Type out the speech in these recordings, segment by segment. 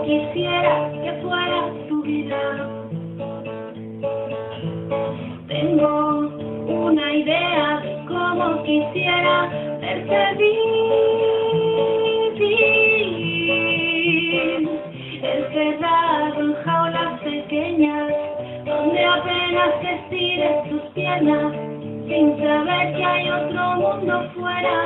quisiera que fuera tu vida. Tengo una idea de cómo quisiera verte vivir, encerrado en jaulas pequeñas, donde apenas te estires tus piernas, sin saber que hay otro mundo fuera.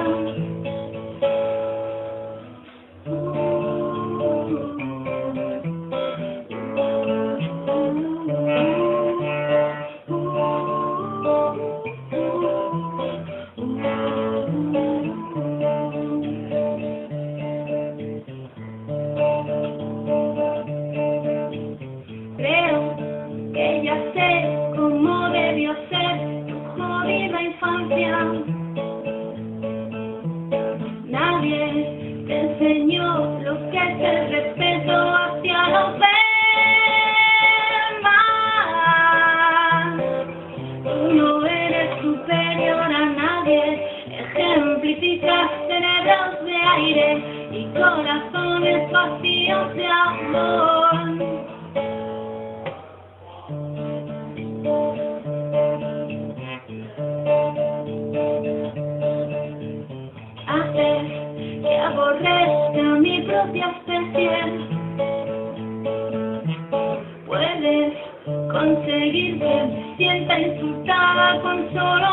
Creo que ya sé cómo debió ser tu jodida infancia. Nadie te enseñó lo que es el respeto hacia los demás. Tú no eres superior a nadie, ejemplificas cerebros de aire y corazones vacíos de amor. Haces que aborrezca mi propia especie. Puedes conseguir que me sienta insultada con solo